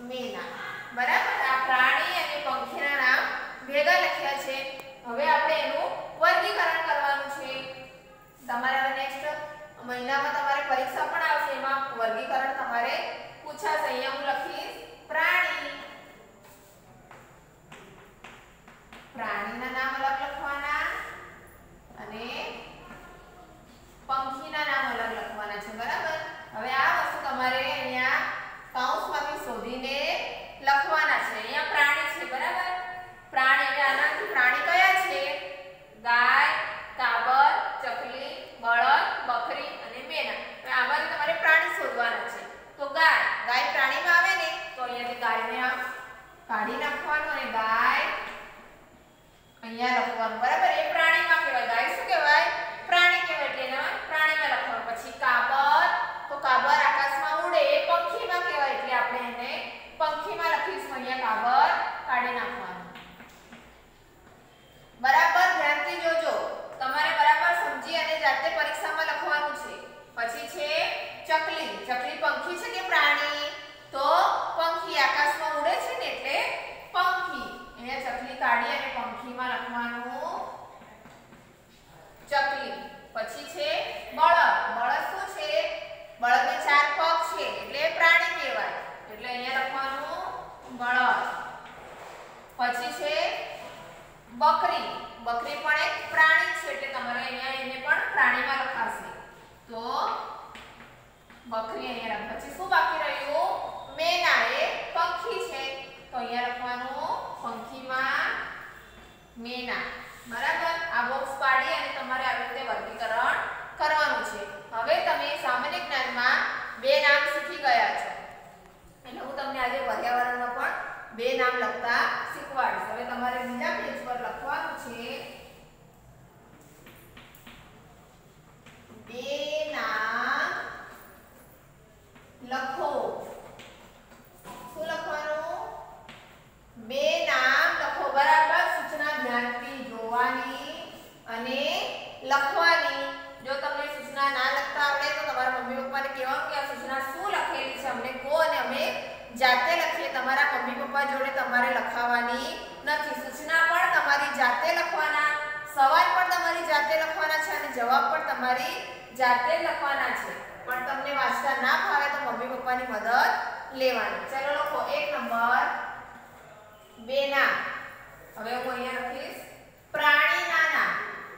મેના. બરાબર. આ પ્રાણી અને પંખીના નામ ભેગા લખ્યા છે. હવે આપણે એનું વર્ગીકરણ કરવાનું છે. તમારે હવે નેક્સ્ટ મહિનામાં તમારે પરીક્ષા પણ આવશે, એમાં વર્ગીકરણ તમારે પૂછાશે. અહીંયા હું લખીશ પ્રાણી. પ્રાણીના નામ અલગ લખવાના અને પંખીના નામ અલગ લખવાના છે. બરાબર. હવે આ વસ્તુ તમારે અહીંયા કૌંસમાંથી શોધીને લખવાના છે. અહીંયા પ્રાણી છે. બરાબર. પ્રાણી એટલે આનાથી પ્રાણી કયા છે? ગાય, કાબર, ચકલી, બળદ, બકરી અને મેના. હવે આમાંથી તમારે પ્રાણી શોધવાના છે. તો ગાય, ગાય પ્રાણીમાં આવે ને, તો અહીંયાથી ગાયને આમ કાઢી નાખવાનું અને ગાય અહીંયા લખવાનું. બરાબર. એ પ્રાણીમાં કહેવાય. ગાય શું કહેવાય? પ્રાણી કહેવાય. એટલે એના પ્રાણીમાં લખવાનું. પછી કાબર, તો કાબર આકાશમાં ઉડે, એ પંખીમાં કહેવાય. એટલે આપણે એને પંખીમાં લખીશું. અહીંયા કાબર કાઢી નાખવાનું. બરાબર. ધ્યાનથી જોજો. તમારે બરાબર સમજી અને જાતે પરીક્ષામાં લખવાનું છે. પછી છે ચકલી. ચકલી પંખી છે કે પ્રાણી? તો પંખી, આકાશમાં ઉડે છે ને એટલે પંખી. અહીંયા ચકલી કાઢી અને પંખીમાં લખવાનું ચકલી. પછી છે બળદ. બળદ શું છે? બળદને 4 પગ છે એટલે પ્રાણી કહેવાય. એટલે અહીંયા લખવાનું બળદ. પછી છે બકરી. બકરી પણ એક પ્રાણી છે એટલે તમારે અહીંયા એને પણ પ્રાણીમાં લખાશે. તો બકરી અહીંયા લખ. પછી શું બાકી રહ્યું? મેના. એ પંખી છે તો અહીંયા લખવાનું પંખીમાં મેના. બરાબર. આ બોક્સ પાડી અને તમારે આવી રીતે વર્ગીકરણ કરવાનું છે. હવે તમે સામાન્ય જ્ઞાનમાં 2 નામ શીખી ગયા છો. એટલે હું તમને આજે પર્યાવરણમાં પણ 2 નામ લખતા શીખવાડીશ. હવે તમારે બીજા પેજ પર લખવાનું છે 2 નામ લખો. શું લખવાનું? 2 નામ લખો. બરાબર. સૂચના ધ્યાનથી જોવાની અને લખવાની. જો તમને સૂચના ના લખતા આવડે તો તમારા મમ્મી પપ્પાને કહેવાનું કે આ સૂચના શું લખેલી છે અમને કહો અને અમે જાતે લખીએ. તમારા મમ્મી પપ્પા જોડે તમારે લખાવવાની નથી. સૂચના પણ તમારી જાતે લખવાના, સવાલ પણ તમારી જાતે લખવાના છે અને જવાબ પણ તમારી જાતે લખવાના છે. પણ તમને વાંચતા ના ફાવે તો મમ્મી પપ્પાની મદદ લેવાની. ચલો લખો. 1 નંબર 2 નામ. હવે હું અહીંયા લખીશ પ્રાણીના નામ.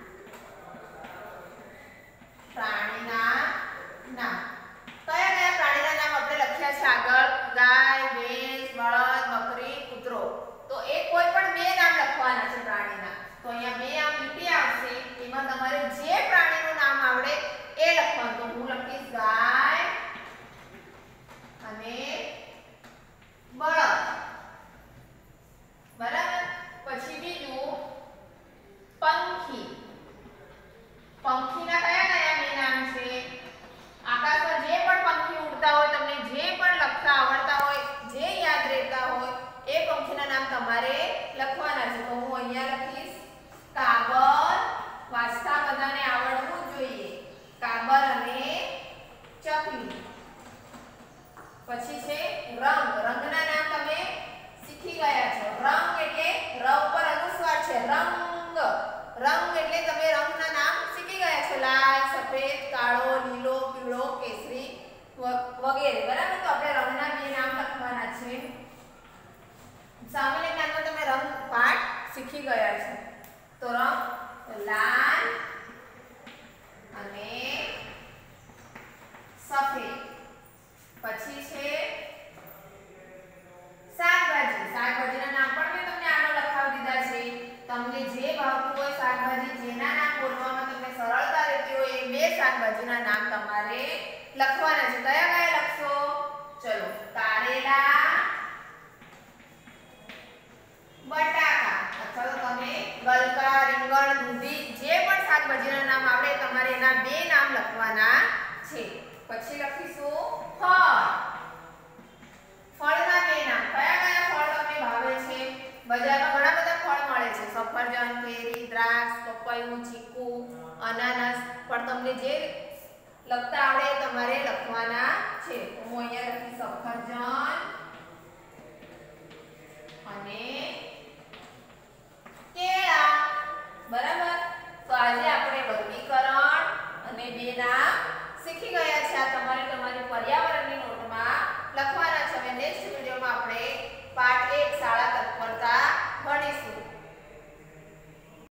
પ્રાણીના નામ. કયા કયા પ્રાણીના નામ આપણે લખ્યા છે આગળ? ગાય, ભેંસ, બળદ, બકરી, કૂતરો. તો એ કોઈ પણ 2 નામ લખવાના છે પ્રાણીના. તો અહીંયા 2 આમ લીટી આવશે. એમાં તમારે જે પ્રાણીનું નામ આવડે એ લખવાનું. તો હું લખીશ ગાય અને બળદ. બરાબર. પછી બીજું પંખી. પંખીના કયા કયા 2 નામ છે? આકાશમાં જે પણ પંખી ઉડતા હોય, તમને જે પણ લખતા આવડતા હોય, જે યાદ રહેતા હોય એ પંખીના નામ તમારે લખવાના છે. તો હું અહીંયા લખીશ કાબર. વાંચતા બધાને આવડવું જોઈએ. કાબર અને ચકલી. પછી છે રંગ. રંગના નામ તમે શીખી ગયા છો. રંગ એટલે ર ઉપર અનુસ્વાર છે. રંગ. રંગ એટલે તમે રંગના નામ શીખી ગયા છો. લાલ, સફેદ, કાળો, લીલો, પીળો, કેસરી વગેરે. બરાબર. તો આપણે રંગના 2 નામ લખવાના છે. સામાન્ય જ્ઞાનમાં તમે રંગ પાઠ શીખી ગયા છો. તો રંગ લાલ અને સફેદ. પછી છે શાકભાજી. શાકભાજીના નામ પણ મેં તમને આગળ લખાવી દીધા છે. તમને જે ભાવતું હોય શાકભાજી, જેના નામ બોલવામાં તમને સરળતા રહેતી હોય એ 2 શાકભાજીના નામ તમારે લખવાના છે. કયા કયા લખશો? ચલો. કારેલા, બટાકા અથવા તો તમે ગલકા, રીંગણ, દૂધી, જે પણ શાકભાજીના નામ આવડે તમારે એના 2 નામ લખવાના છે. પછી લખીશું ફળ. ફળના 2 નામ. કયા કયા ફળ તમને ભાવે છે? બજારમાં ઘણા બધા ફળ મળે છે. સફરજન, કેરી, દ્રાક્ષ, પપૈયું, ચીકુ, અનાનસ. પણ તમને જે લખતા આવડે તમારે લખવાના છે. તો હું અહીંયા લખી સફરજન અને કેળા. બરાબર. તો આજે આપણે